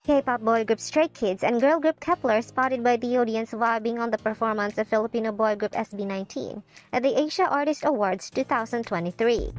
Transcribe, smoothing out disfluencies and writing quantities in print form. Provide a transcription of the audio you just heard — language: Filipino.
K-pop boy group Stray Kids and girl group Kepler spotted by the audience vibing on the performance of Filipino boy group SB19 at the Asia Artist Awards 2023.